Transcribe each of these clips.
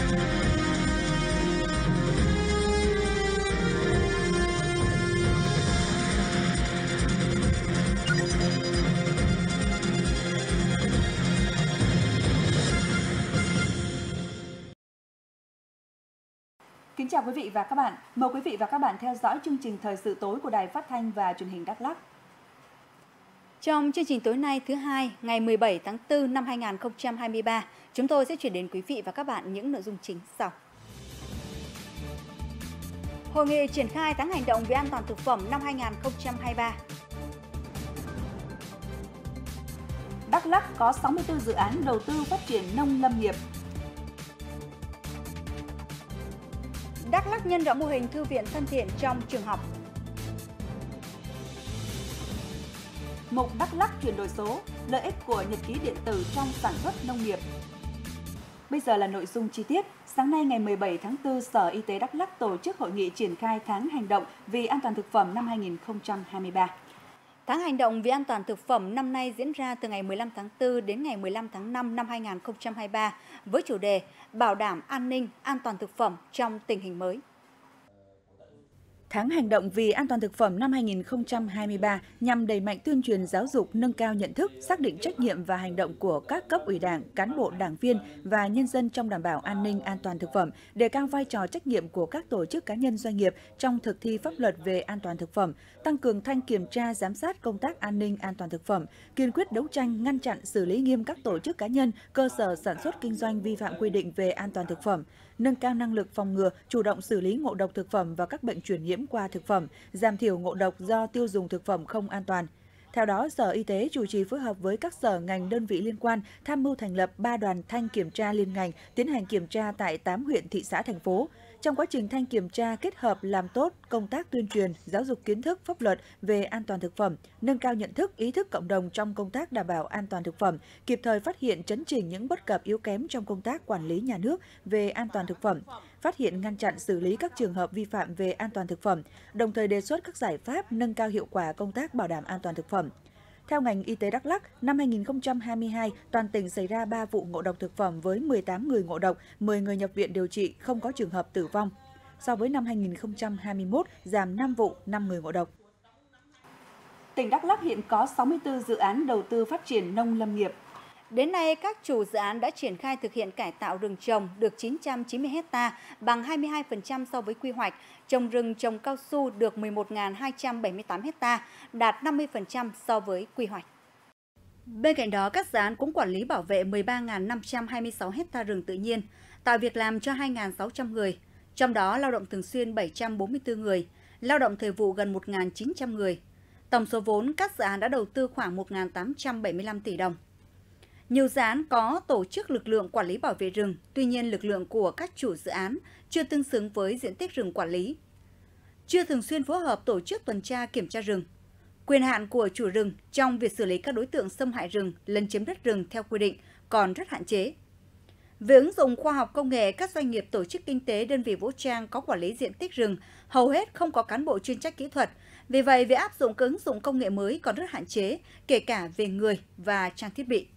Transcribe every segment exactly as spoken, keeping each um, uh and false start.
Kính chào quý vị và các bạn. Mời quý vị và các bạn theo dõi chương trình Thời sự tối của Đài Phát thanh và Truyền hình Đắk Lắk. Trong chương trình tối nay thứ hai, ngày mười bảy tháng tư năm hai nghìn không trăm hai mươi ba, chúng tôi sẽ chuyển đến quý vị và các bạn những nội dung chính sau. Hội nghị triển khai tháng hành động về an toàn thực phẩm năm hai nghìn không trăm hai mươi ba. Đắk Lắk có sáu mươi tư dự án đầu tư phát triển nông lâm nghiệp. Đắk Lắk nhân rộng mô hình thư viện thân thiện trong trường học. Mục Đắk Lắk chuyển đổi số, lợi ích của nhật ký điện tử trong sản xuất nông nghiệp. Bây giờ là nội dung chi tiết. Sáng nay ngày mười bảy tháng tư, Sở Y tế Đắk Lắk tổ chức hội nghị triển khai tháng hành động vì an toàn thực phẩm năm hai nghìn không trăm hai mươi ba. Tháng hành động vì an toàn thực phẩm năm nay diễn ra từ ngày mười lăm tháng tư đến ngày mười lăm tháng năm năm hai nghìn không trăm hai mươi ba với chủ đề Bảo đảm an ninh, an toàn thực phẩm trong tình hình mới. Tháng hành động vì an toàn thực phẩm năm hai nghìn không trăm hai mươi ba nhằm đẩy mạnh tuyên truyền giáo dục, nâng cao nhận thức, xác định trách nhiệm và hành động của các cấp ủy Đảng, cán bộ, đảng viên và nhân dân trong đảm bảo an ninh, an toàn thực phẩm, đề cao vai trò trách nhiệm của các tổ chức cá nhân doanh nghiệp trong thực thi pháp luật về an toàn thực phẩm, tăng cường thanh kiểm tra, giám sát công tác an ninh, an toàn thực phẩm, kiên quyết đấu tranh, ngăn chặn, xử lý nghiêm các tổ chức cá nhân, cơ sở sản xuất kinh doanh vi phạm quy định về an toàn thực phẩm, nâng cao năng lực phòng ngừa, chủ động xử lý ngộ độc thực phẩm và các bệnh truyền nhiễm qua thực phẩm, giảm thiểu ngộ độc do tiêu dùng thực phẩm không an toàn. Theo đó, Sở Y tế chủ trì phối hợp với các sở ngành đơn vị liên quan tham mưu thành lập ba đoàn thanh kiểm tra liên ngành tiến hành kiểm tra tại tám huyện, thị xã, thành phố. Trong quá trình thanh kiểm tra kết hợp làm tốt công tác tuyên truyền, giáo dục kiến thức pháp luật về an toàn thực phẩm, nâng cao nhận thức, ý thức cộng đồng trong công tác đảm bảo an toàn thực phẩm, kịp thời phát hiện chấn chỉnh những bất cập yếu kém trong công tác quản lý nhà nước về an toàn thực phẩm, phát hiện ngăn chặn xử lý các trường hợp vi phạm về an toàn thực phẩm, đồng thời đề xuất các giải pháp nâng cao hiệu quả công tác bảo đảm an toàn thực phẩm. Theo ngành y tế Đắk Lắk, năm hai nghìn không trăm hai mươi hai, toàn tỉnh xảy ra ba vụ ngộ độc thực phẩm với mười tám người ngộ độc, mười người nhập viện điều trị, không có trường hợp tử vong. So với năm hai nghìn không trăm hai mươi mốt, giảm năm vụ, năm người ngộ độc. Tỉnh Đắk Lắk hiện có sáu mươi tư dự án đầu tư phát triển nông lâm nghiệp. Đến nay, các chủ dự án đã triển khai thực hiện cải tạo rừng trồng được chín trăm chín mươi héc ta, bằng hai mươi hai phần trăm so với quy hoạch, trồng rừng trồng cao su được mười một nghìn hai trăm bảy mươi tám héc ta, đạt năm mươi phần trăm so với quy hoạch. Bên cạnh đó, các dự án cũng quản lý bảo vệ mười ba nghìn năm trăm hai mươi sáu héc ta rừng tự nhiên, tạo việc làm cho hai nghìn sáu trăm người, trong đó lao động thường xuyên bảy trăm bốn mươi tư người, lao động thời vụ gần một nghìn chín trăm người. Tổng số vốn các dự án đã đầu tư khoảng một nghìn tám trăm bảy mươi lăm tỷ đồng. Nhiều dự án có tổ chức lực lượng quản lý bảo vệ rừng, tuy nhiên lực lượng của các chủ dự án chưa tương xứng với diện tích rừng quản lý, chưa thường xuyên phối hợp tổ chức tuần tra kiểm tra rừng. Quyền hạn của chủ rừng trong việc xử lý các đối tượng xâm hại rừng, lấn chiếm đất rừng theo quy định còn rất hạn chế. Về ứng dụng khoa học công nghệ, các doanh nghiệp, tổ chức kinh tế, đơn vị vũ trang có quản lý diện tích rừng hầu hết không có cán bộ chuyên trách kỹ thuật. Vì vậy, việc áp dụng các ứng dụng công nghệ mới còn rất hạn chế, kể cả về người và trang thiết bị.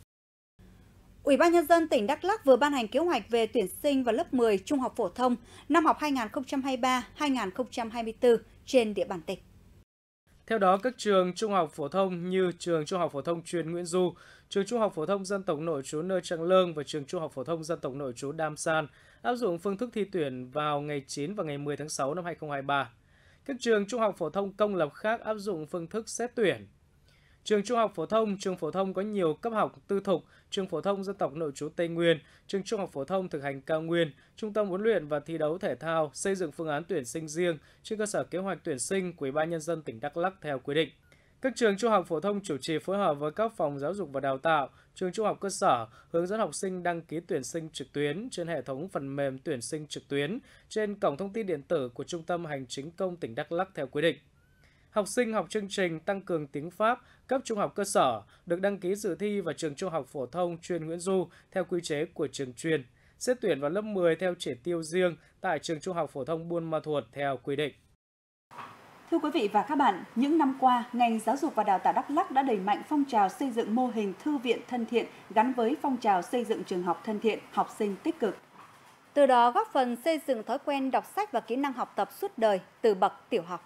Ủy ban Nhân dân tỉnh Đắk Lắk vừa ban hành kế hoạch về tuyển sinh vào lớp mười trung học phổ thông năm học hai nghìn không trăm hai mươi ba hai nghìn không trăm hai mươi tư trên địa bàn tỉnh. Theo đó, các trường trung học phổ thông như trường Trung học phổ thông chuyên Nguyễn Du, trường Trung học phổ thông dân tộc nội trú nơi Trạng Lương và trường Trung học phổ thông dân tộc nội trú Đam San áp dụng phương thức thi tuyển vào ngày chín và ngày mười tháng sáu năm hai nghìn không trăm hai mươi ba. Các trường trung học phổ thông công lập khác áp dụng phương thức xét tuyển. Trường trung học phổ thông, trường phổ thông có nhiều cấp học tư thục, trường phổ thông dân tộc nội trú Tây Nguyên, trường trung học phổ thông thực hành cao nguyên, trung tâm huấn luyện và thi đấu thể thao xây dựng phương án tuyển sinh riêng trên cơ sở kế hoạch tuyển sinh của Ủy ban Nhân dân tỉnh Đắk Lắk theo quy định. Các trường trung học phổ thông chủ trì phối hợp với các phòng giáo dục và đào tạo, trường trung học cơ sở hướng dẫn học sinh đăng ký tuyển sinh trực tuyến trên hệ thống phần mềm tuyển sinh trực tuyến trên cổng thông tin điện tử của Trung tâm Hành chính công tỉnh Đắk Lắk theo quy định. Học sinh học chương trình tăng cường tiếng Pháp cấp trung học cơ sở được đăng ký dự thi vào trường trung học phổ thông chuyên Nguyễn Du theo quy chế của trường chuyên, xét tuyển vào lớp mười theo chỉ tiêu riêng tại trường trung học phổ thông Buôn Ma Thuột theo quy định. Thưa quý vị và các bạn, những năm qua, ngành giáo dục và đào tạo Đắk Lắk đã đẩy mạnh phong trào xây dựng mô hình thư viện thân thiện gắn với phong trào xây dựng trường học thân thiện, học sinh tích cực. từ đó góp phần xây dựng thói quen đọc sách và kỹ năng học tập suốt đời từ bậc tiểu học.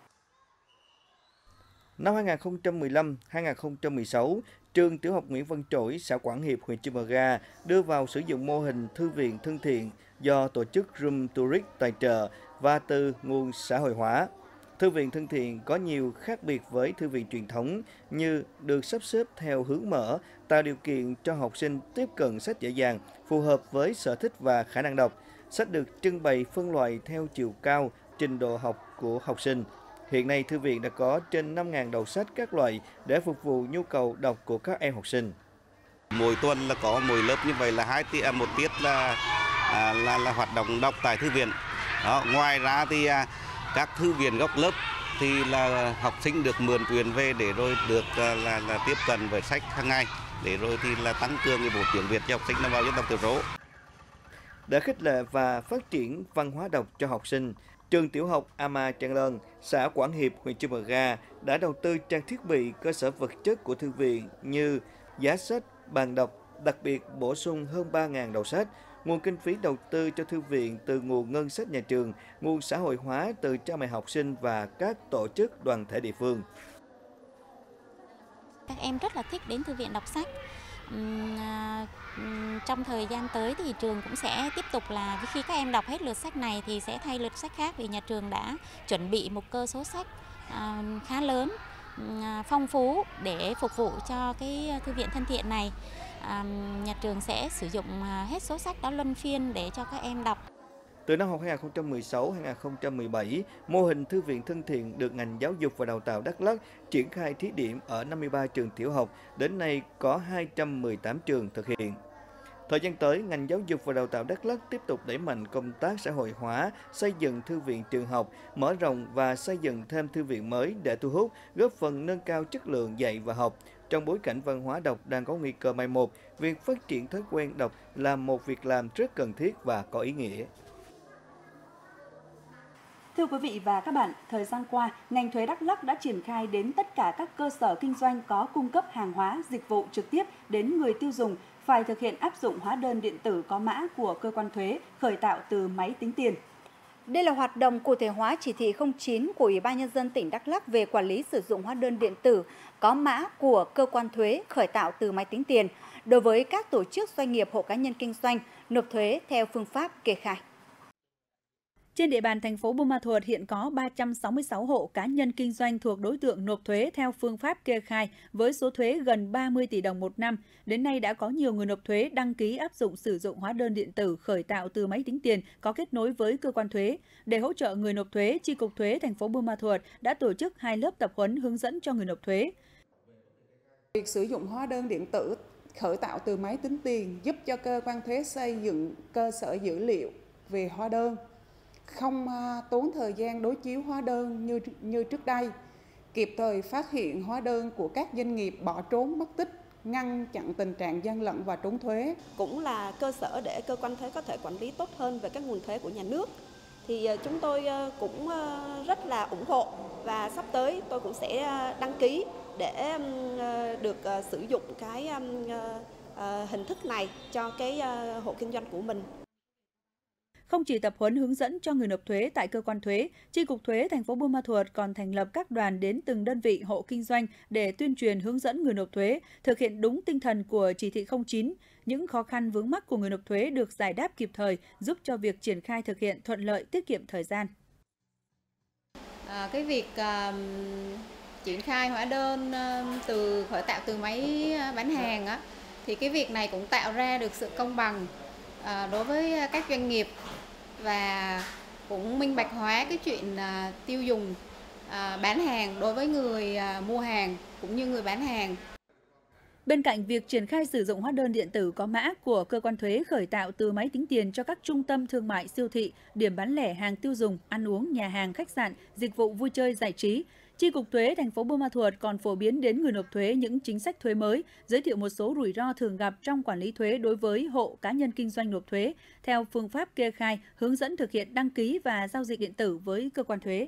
Năm hai nghìn không trăm mười lăm đến hai nghìn không trăm mười sáu, trường tiểu học Nguyễn Văn Trỗi, xã Quảng Hiệp, huyện Chư Mờ Ga đưa vào sử dụng mô hình thư viện thân thiện do tổ chức Room Tourist tài trợ và từ nguồn xã hội hóa. Thư viện thân thiện có nhiều khác biệt với thư viện truyền thống như được sắp xếp theo hướng mở, tạo điều kiện cho học sinh tiếp cận sách dễ dàng, phù hợp với sở thích và khả năng đọc. Sách được trưng bày phân loại theo chiều cao, trình độ học của học sinh. Hiện nay, thư viện đã có trên năm nghìn đầu sách các loại để phục vụ nhu cầu đọc của các em học sinh. Mỗi tuần là có mỗi lớp như vậy là hai tiết, một tiết là, à, là là hoạt động đọc tại thư viện. Đó, ngoài ra thì à, các thư viện góc lớp thì là học sinh được mượn quyền về để rồi được à, là, là tiếp cận với sách hàng ngày, để rồi thì là tăng cường cái vốn tiếng Việt cho học sinh đồng bào dân tộc thiểu số. Để khích lệ và phát triển văn hóa đọc cho học sinh, trường tiểu học Ama Trang Lơn, xã Quảng Hiệp, huyện Chư Mờ Ga đã đầu tư trang thiết bị, cơ sở vật chất của thư viện như giá sách, bàn đọc, đặc biệt bổ sung hơn ba nghìn đầu sách. Nguồn kinh phí đầu tư cho thư viện từ nguồn ngân sách nhà trường, nguồn xã hội hóa từ cha mẹ học sinh và các tổ chức đoàn thể địa phương. Các em rất là thích đến thư viện đọc sách. Trong thời gian tới thì trường cũng sẽ tiếp tục là khi các em đọc hết lượt sách này thì sẽ thay lượt sách khác, vì nhà trường đã chuẩn bị một cơ số sách khá lớn, phong phú để phục vụ cho cái thư viện thân thiện này. Nhà trường sẽ sử dụng hết số sách đó luân phiên để cho các em đọc. Từ năm học hai nghìn không trăm mười sáu đến hai nghìn không trăm mười bảy, mô hình thư viện thân thiện được ngành giáo dục và đào tạo Đắk Lắk triển khai thí điểm ở năm mươi ba trường tiểu học, đến nay có hai trăm mười tám trường thực hiện. Thời gian tới, ngành giáo dục và đào tạo Đắk Lắk tiếp tục đẩy mạnh công tác xã hội hóa, xây dựng thư viện trường học, mở rộng và xây dựng thêm thư viện mới để thu hút, góp phần nâng cao chất lượng dạy và học. Trong bối cảnh văn hóa đọc đang có nguy cơ mai một, việc phát triển thói quen đọc là một việc làm rất cần thiết và có ý nghĩa. Thưa quý vị và các bạn, thời gian qua, ngành thuế Đắk Lắk đã triển khai đến tất cả các cơ sở kinh doanh có cung cấp hàng hóa, dịch vụ trực tiếp đến người tiêu dùng phải thực hiện áp dụng hóa đơn điện tử có mã của cơ quan thuế khởi tạo từ máy tính tiền. Đây là hoạt động cụ thể hóa chỉ thị không chín của Ủy ban Nhân dân tỉnh Đắk Lắk về quản lý sử dụng hóa đơn điện tử có mã của cơ quan thuế khởi tạo từ máy tính tiền đối với các tổ chức doanh nghiệp hộ cá nhân kinh doanh nộp thuế theo phương pháp kê khai. Trên địa bàn thành phố Buôn Ma Thuột hiện có ba trăm sáu mươi sáu hộ cá nhân kinh doanh thuộc đối tượng nộp thuế theo phương pháp kê khai với số thuế gần ba mươi tỷ đồng một năm. Đến nay đã có nhiều người nộp thuế đăng ký áp dụng sử dụng hóa đơn điện tử khởi tạo từ máy tính tiền có kết nối với cơ quan thuế. Để hỗ trợ người nộp thuế, Chi cục Thuế thành phố Buôn Ma Thuột đã tổ chức hai lớp tập huấn hướng dẫn cho người nộp thuế. Việc sử dụng hóa đơn điện tử khởi tạo từ máy tính tiền giúp cho cơ quan thuế xây dựng cơ sở dữ liệu về hóa đơn, không tốn thời gian đối chiếu hóa đơn như như trước đây, kịp thời phát hiện hóa đơn của các doanh nghiệp bỏ trốn mất tích, ngăn chặn tình trạng gian lận và trốn thuế. Cũng là cơ sở để cơ quan thuế có thể quản lý tốt hơn về các nguồn thuế của nhà nước. Thì chúng tôi cũng rất là ủng hộ và sắp tới tôi cũng sẽ đăng ký để được sử dụng cái hình thức này cho cái hộ kinh doanh của mình. Không chỉ tập huấn hướng dẫn cho người nộp thuế tại cơ quan thuế, Chi cục Thuế thành phố Buôn Ma Thuột còn thành lập các đoàn đến từng đơn vị hộ kinh doanh để tuyên truyền hướng dẫn người nộp thuế thực hiện đúng tinh thần của chỉ thị không chín. Những khó khăn vướng mắc của người nộp thuế được giải đáp kịp thời, giúp cho việc triển khai thực hiện thuận lợi, tiết kiệm thời gian. À, cái việc uh, triển khai hóa đơn uh, từ khởi tạo từ máy bán hàng á, thì cái việc này cũng tạo ra được sự công bằng uh, đối với các doanh nghiệp và cũng minh bạch hóa cái chuyện uh, tiêu dùng uh, bán hàng đối với người uh, mua hàng cũng như người bán hàng. Bên cạnh việc triển khai sử dụng hóa đơn điện tử có mã của cơ quan thuế khởi tạo từ máy tính tiền cho các trung tâm thương mại, siêu thị, điểm bán lẻ hàng tiêu dùng, ăn uống, nhà hàng, khách sạn, dịch vụ vui chơi giải trí, Chi cục Thuế thành phố Buôn Ma Thuột còn phổ biến đến người nộp thuế những chính sách thuế mới, giới thiệu một số rủi ro thường gặp trong quản lý thuế đối với hộ cá nhân kinh doanh nộp thuế theo phương pháp kê khai, hướng dẫn thực hiện đăng ký và giao dịch điện tử với cơ quan thuế.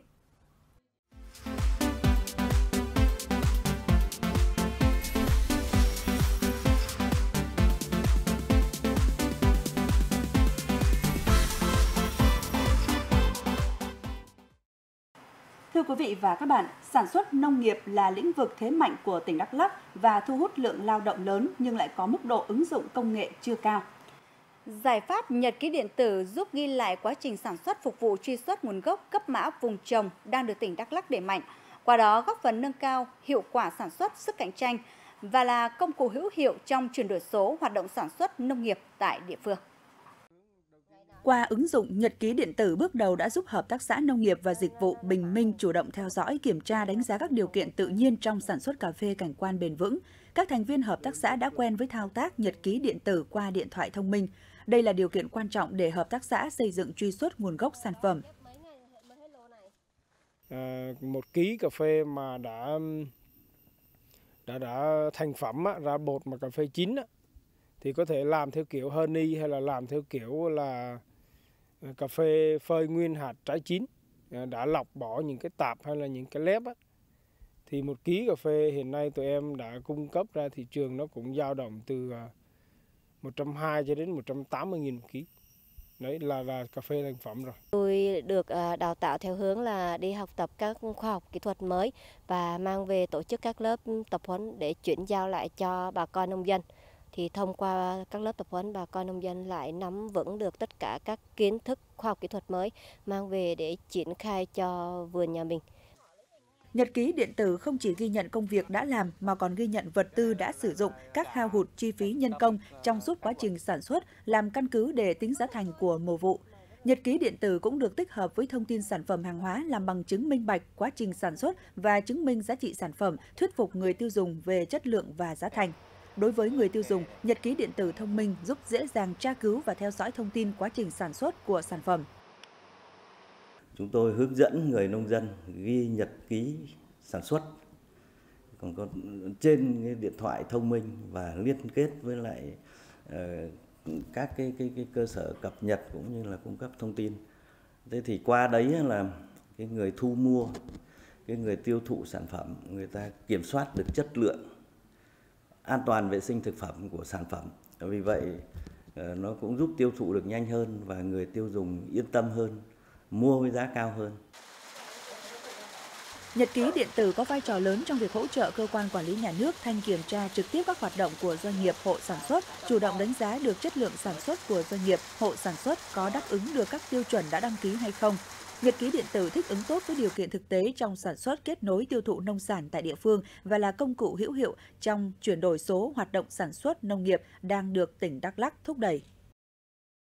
Thưa quý vị và các bạn, sản xuất nông nghiệp là lĩnh vực thế mạnh của tỉnh Đắk Lắk và thu hút lượng lao động lớn nhưng lại có mức độ ứng dụng công nghệ chưa cao. Giải pháp nhật ký điện tử giúp ghi lại quá trình sản xuất phục vụ truy xuất nguồn gốc, cấp mã vùng trồng đang được tỉnh Đắk Lắk đẩy mạnh. Qua đó góp phần nâng cao hiệu quả sản xuất, sức cạnh tranh và là công cụ hữu hiệu trong chuyển đổi số hoạt động sản xuất nông nghiệp tại địa phương. Qua ứng dụng nhật ký điện tử bước đầu đã giúp Hợp tác xã Nông nghiệp và Dịch vụ Bình Minh chủ động theo dõi, kiểm tra, đánh giá các điều kiện tự nhiên trong sản xuất cà phê cảnh quan bền vững. Các thành viên hợp tác xã đã quen với thao tác nhật ký điện tử qua điện thoại thông minh. Đây là điều kiện quan trọng để hợp tác xã xây dựng truy xuất nguồn gốc sản phẩm. À, một ký cà phê mà đã đã đã thành phẩm á, ra bột mà cà phê chín á, thì có thể làm theo kiểu honey hay là làm theo kiểu là cà phê phơi nguyên hạt trái chín, đã lọc bỏ những cái tạp hay là những cái lép á. Thì một ký cà phê hiện nay tụi em đã cung cấp ra thị trường nó cũng dao động từ một trăm hai mươi cho đến một trăm tám mươi nghìn một ký. Đấy là, là cà phê thành phẩm rồi. Tôi được đào tạo theo hướng là đi học tập các khoa học kỹ thuật mới và mang về tổ chức các lớp tập huấn để chuyển giao lại cho bà con nông dân. Thì thông qua các lớp tập huấn, bà con nông dân lại nắm vững được tất cả các kiến thức khoa học kỹ thuật mới mang về để triển khai cho vườn nhà mình. Nhật ký điện tử không chỉ ghi nhận công việc đã làm mà còn ghi nhận vật tư đã sử dụng, các hao hụt chi phí nhân công trong suốt quá trình sản xuất, làm căn cứ để tính giá thành của mùa vụ. Nhật ký điện tử cũng được tích hợp với thông tin sản phẩm hàng hóa làm bằng chứng minh bạch quá trình sản xuất và chứng minh giá trị sản phẩm, thuyết phục người tiêu dùng về chất lượng và giá thành. Đối với người tiêu dùng, nhật ký điện tử thông minh giúp dễ dàng tra cứu và theo dõi thông tin quá trình sản xuất của sản phẩm. Chúng tôi hướng dẫn người nông dân ghi nhật ký sản xuất, còn có trên cái điện thoại thông minh và liên kết với lại uh, các cái, cái, cái cơ sở cập nhật cũng như là cung cấp thông tin. Thế thì qua đấy là cái người thu mua, cái người tiêu thụ sản phẩm, người ta kiểm soát được chất lượng, an toàn vệ sinh thực phẩm của sản phẩm. Vì vậy nó cũng giúp tiêu thụ được nhanh hơn và người tiêu dùng yên tâm hơn, mua với giá cao hơn. Nhật ký điện tử có vai trò lớn trong việc hỗ trợ cơ quan quản lý nhà nước thanh kiểm tra trực tiếp các hoạt động của doanh nghiệp, hộ sản xuất, chủ động đánh giá được chất lượng sản xuất của doanh nghiệp, hộ sản xuất có đáp ứng được các tiêu chuẩn đã đăng ký hay không. Nhật ký điện tử thích ứng tốt với điều kiện thực tế trong sản xuất, kết nối tiêu thụ nông sản tại địa phương và là công cụ hữu hiệu trong chuyển đổi số hoạt động sản xuất nông nghiệp đang được tỉnh Đắk Lắk thúc đẩy.